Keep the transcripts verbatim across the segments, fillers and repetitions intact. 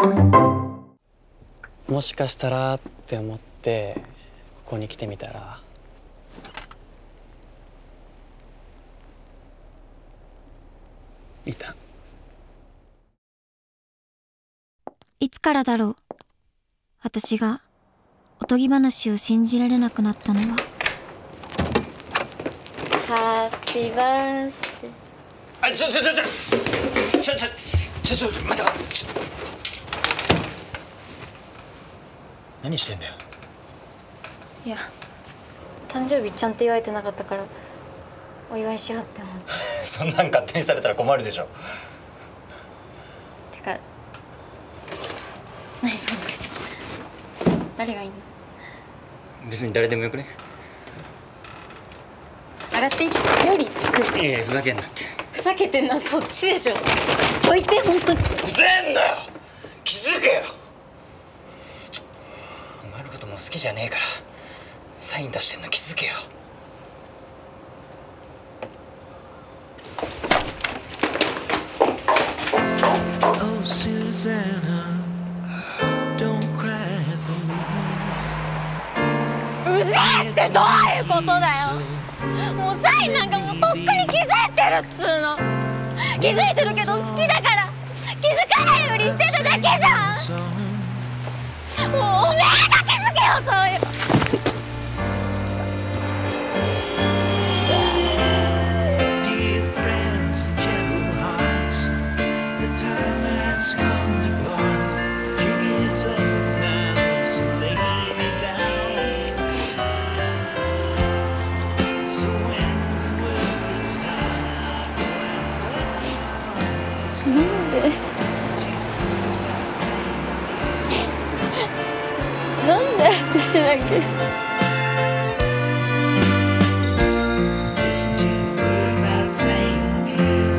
もしかしたらって思ってここに来てみたら、いた。 いつからだろう、私がおとぎ話を信じられなくなったのは。 ハッピーバースデー。 あ、ちょちょちょちょちょちょちょちょ待って待って、ちょ何してんだよ。 いや、誕生日ちゃんと言われてなかったからお祝いしようって思って。 そんなん勝手にされたら困るでしょ。 てか、何その口、誰がいいの？ 別に誰でもよくね。 上がっていって料理作る。 いやいや、ふざけんなって。 ふざけてんのはそっちでしょ。どいて、本当に。 うぜえんだよ、気づけよ。お前のこともう好きじゃねえからサイン出してんの気づけよ。 Oh, Susanna, don't cry for me. うぜえってどういうことだよ。もうサインなんかもうとっくに気づいてるっつうの。気づいてるけど好きだから気づかないようにしてただけじゃん。もうおめえが気づけよ、そういう。 Dear friends and gentle hearts, the time has come to part. The jig is up now, so lay it down. So when will it start? なんでなんで私だけ。 Listen to the words I sing to you.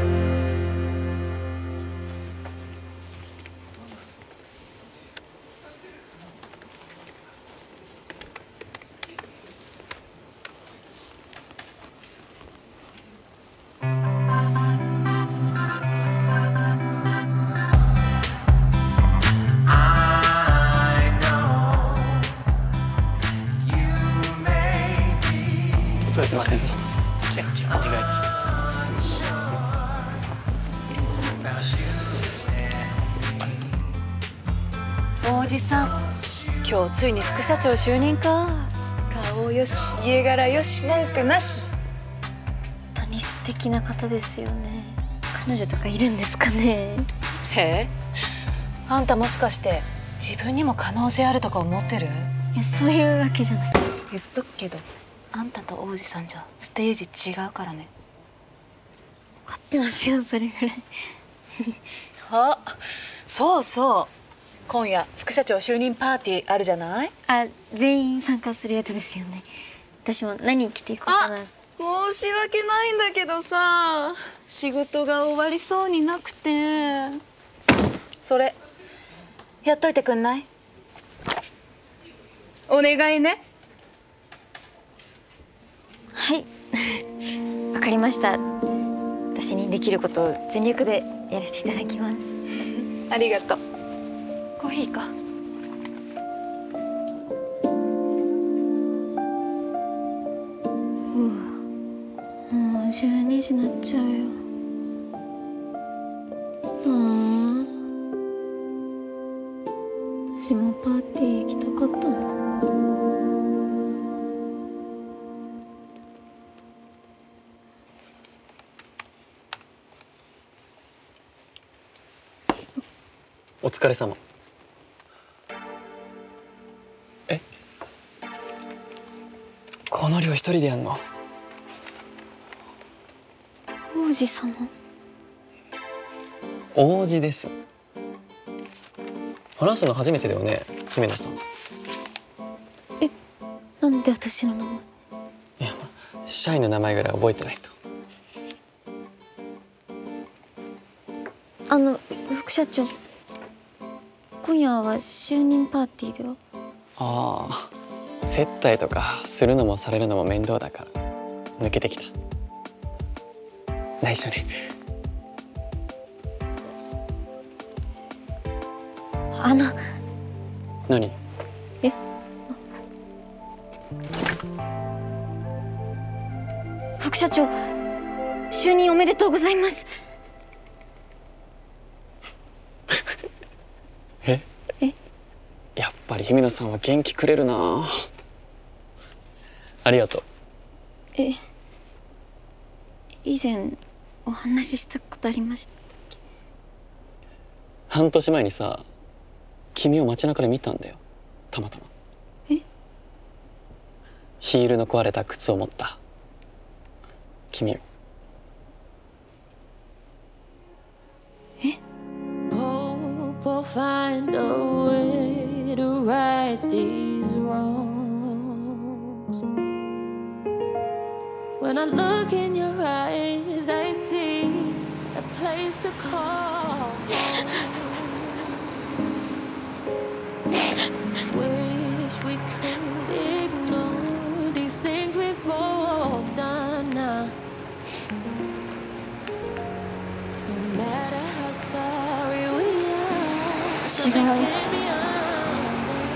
お疲れ様です。こちらこちらお願いいたします。 おじさん、今日ついに副社長就任か。顔よし、家柄よし、文句なし。 本当に素敵な方ですよね。彼女とかいるんですかね。 へえ、あんたもしかして自分にも可能性あるとか思ってる？ いや、そういうわけじゃない。 言っとくけど、あんたと王子さんじゃステージ違うからね。 分かってますよ、それぐらい。 あ、そうそう、今夜副社長就任パーティーあるじゃない？ あ、全員参加するやつですよね。私も何着ていこうかな。 申し訳ないんだけどさ、仕事が終わりそうになくて。それやっといてくんない？お願いね。 はい。わかりました。私にできることを全力でやらせていただきます。 ありがとう。コーヒーか。 もうじゅうにじになっちゃうよ。うん。私もパーティー行きたかったな。 お疲れ様。え、この量一人でやんの？ 王子様。 王子です。話すの初めてだよね、姫野さん。 え、なんで私の名前？ いや、社員の名前ぐらい覚えてないと。 あの、副社長、今夜は就任パーティーでは？ ああ、接待とかするのもされるのも面倒だから抜けてきた。内緒ね。 あの何？ え副社長、就任おめでとうございます。 ええやっぱり日比野さんは元気くれるな。ありがとう。 え以前お話ししたことありました？ 半年前にさ、君を街中で見たんだよ、たまたま。 えヒールの壊れた靴を持った君を。 え Hope we'll find a way to right these wrongs. When I look in your eyes, I see a place to call. Wish we could ignore these things we've both done now. No matter how sorry we are, some things can't be undone.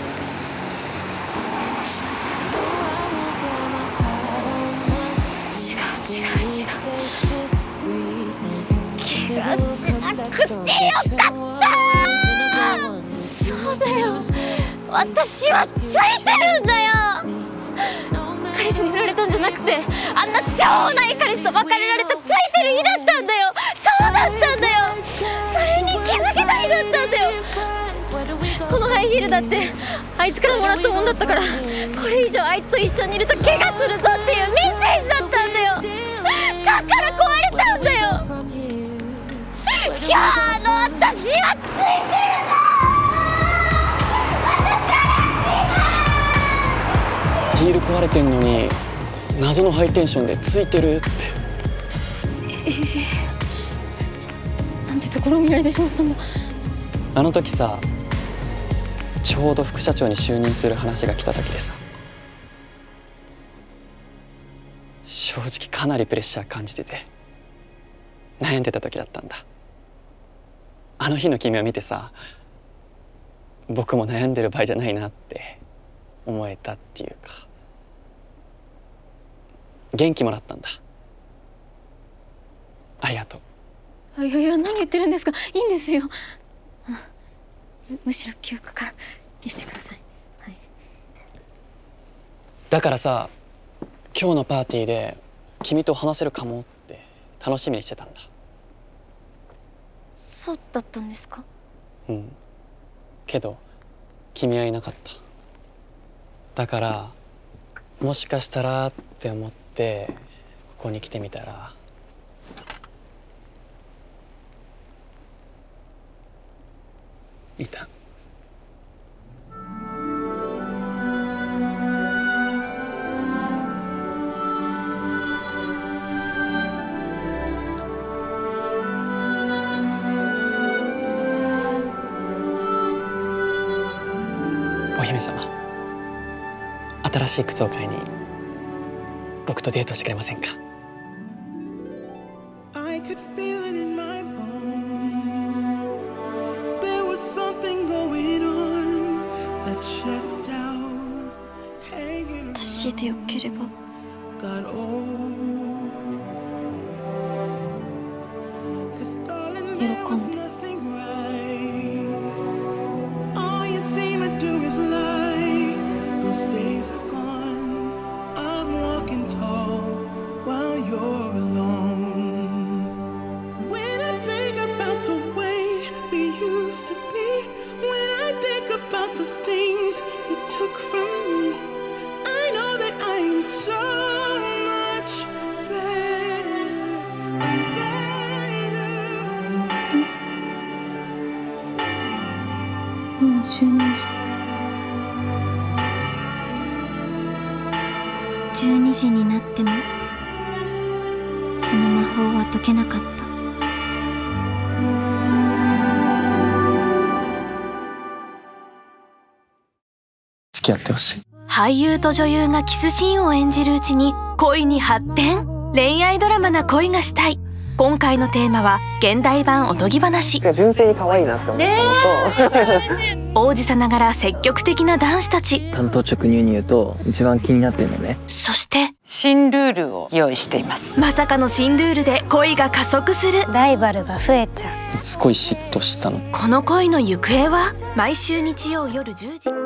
No, I won't wear my heart on my sleeve. Need space to breathe in. Maybe we'll come back stronger. Tread water within a one. そうだよ、私はついてるんだよ。彼氏に振られたんじゃなくて、あんなしょうもない彼氏と別れられたついてる日だったんだよ。そうだったんだよ。それに気づけた日だったんだよ。このハイヒールだってあいつからもらったもんだったから、これ以上あいつと一緒にいると怪我するぞっていうメッセージだったんだよ。だから壊れたんだよ。今日の私はついてるんだ。 ヒール壊れてんのに謎のハイテンションでついてるって。 えー、なんてところを見られてしまったんだ。 あの時さ、ちょうど副社長に就任する話が来た時でさ、正直かなりプレッシャー感じてて悩んでた時だったんだ。あの日の君を見てさ、僕も悩んでる場合じゃないなって思えたっていうか、元気もらったんだ。ありがとう。 いやいや、何言ってるんですか。いいんですよ。あのむしろ記憶から消してください。はい。 だからさ、今日のパーティーで君と話せるかもって楽しみにしてたんだ。 そうだったんですか。 うん。けど君はいなかった。だからもしかしたらって思ってここに来てみたら、いた。お姫様、新しい靴を買いに僕とデートしてくれませんか。 私でよければ。喜んで。 Those days are gone. I'm walking tall while you're alone. When I think about the way we used to be, when I think about the things you took from me, I know that I am so much better and brighter. もう就任した。じゅうにじになってもその魔法は解けなかった。 付き合ってほしい。 俳優と女優がキスシーンを演じるうちに恋に発展。恋愛ドラマな恋がしたい。 今回のテーマは現代版おとぎ話。 純粋に可愛いなって思ったのと、 王子さながら積極的な男子たち。 単刀直入に言うと一番気になってるのね。 そして新ルールを用意しています。 まさかの新ルールで恋が加速する。 ライバルが増えちゃう。 すごい嫉妬したの。 この恋の行方は毎週日曜夜じゅうじ。